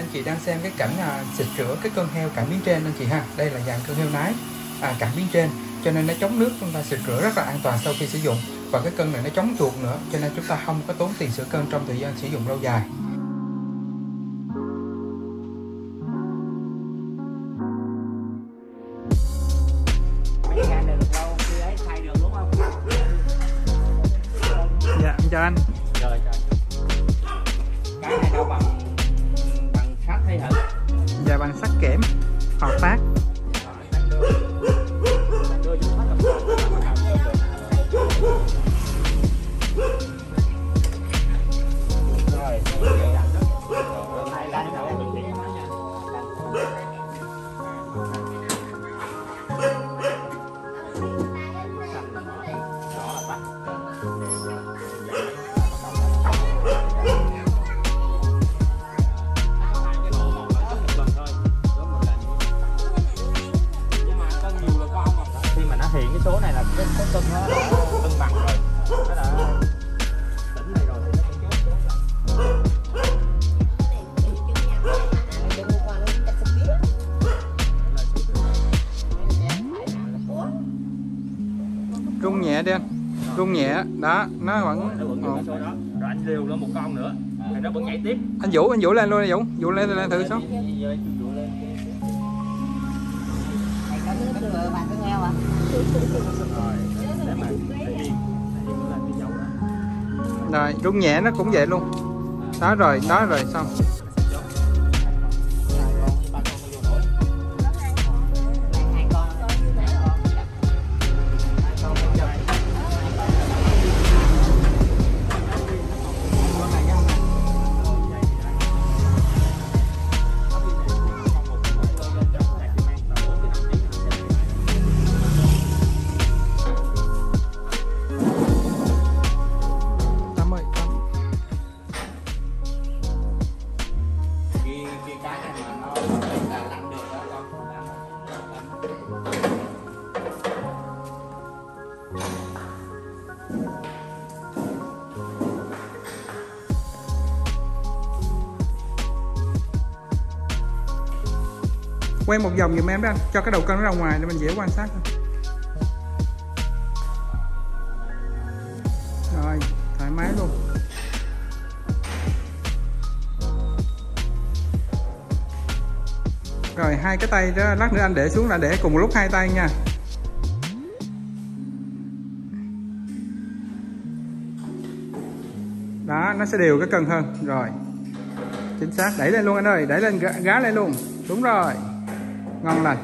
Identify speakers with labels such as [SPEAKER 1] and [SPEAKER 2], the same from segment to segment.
[SPEAKER 1] anh chị đang xem cái cảnh xịt rửa cái cân heo cảm biến trên anh chị ha. Đây là dạng cân heo nái cảm biến trên, cho nên nó chống nước, chúng ta xịt rửa rất là an toàn sau khi sử dụng. Và cái cân này nó chống chuột nữa, cho nên chúng ta không có tốn tiền sửa cân trong thời gian sử dụng lâu dài. Dạ, em chào anh.
[SPEAKER 2] Rồi, cái này đâu bằng sắt hay hả?
[SPEAKER 1] Dạ, bằng sắt kẽm hoạt phát.
[SPEAKER 2] Hiện cái số này là cái cân nó đã cân bằng rồi, nó đã tỉnh này rồi thì nó sẽ
[SPEAKER 1] Rung nhẹ đi anh, rung nhẹ đó, nó vẫn
[SPEAKER 2] ổn. Rồi anh liều lên một con nữa thì nó vẫn nhảy tiếp.
[SPEAKER 1] Anh Vũ lên luôn, Vũ lên thử số. Rồi rung nhẹ nó cũng vậy luôn. Đó rồi xong. Quay một vòng giùm em đó anh, cho cái đầu cân nó ra ngoài để mình dễ quan sát thôi. Rồi, thoải mái luôn. Rồi hai cái tay đó, lát nữa anh để xuống là để cùng một lúc hai tay nha. Đó, nó sẽ đều cái cân hơn. Rồi, chính xác, đẩy lên luôn anh ơi, đẩy lên, gá lên luôn. Đúng rồi, ngon lành.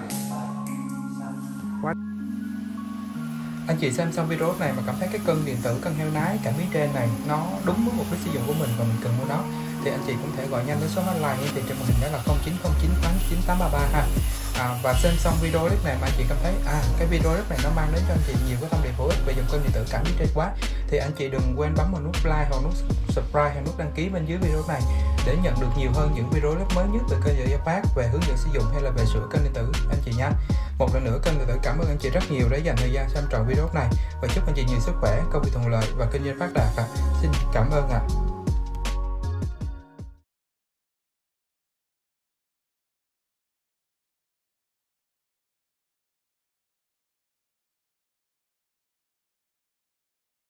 [SPEAKER 1] Anh chị xem xong video này mà cảm thấy cái cân điện tử, cân heo nái cảm biến trên này nó đúng với mục đích sử dụng của mình và mình cần mua nó, thì anh chị cũng thể gọi nhanh đến số hotline hiển thị trên màn hình, đó là 0909899833 ha. Và xem xong video clip này mà anh chị cảm thấy cái video clip này nó mang đến cho anh chị nhiều cái thông điệp hữu ích về dùng cân điện tử cảm biến trên quá, thì anh chị đừng quên bấm vào nút like hoặc nút subscribe hay nút đăng ký bên dưới video này để nhận được nhiều hơn những video clip mới nhất từ kênh Giáp về hướng dẫn sử dụng hay là về sửa cân điện tử anh chị nha. Một lần nữa kênh điện tử cảm ơn anh chị rất nhiều đã dành thời gian xem trọn video này và chúc anh chị nhiều sức khỏe, công việc thuận lợi và kinh doanh phát đạt. Xin cảm ơn ạ.